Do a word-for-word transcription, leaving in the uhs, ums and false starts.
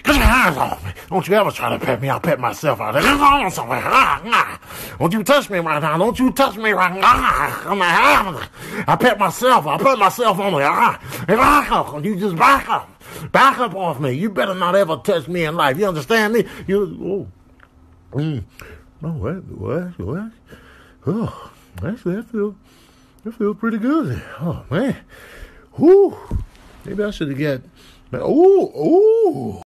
Get your hands off me. Don't you ever try to pet me. I'll pet myself out there. Don't you touch me right now. Don't you touch me right now. I pet myself. I put myself on there. You just back up. Back up off me. You better not ever touch me in life. You understand me? You, oh, mm. oh what, what, what? Oh, actually, that feels, that feels pretty good. Oh, man. Whew. Maybe I should have got, ooh, ooh.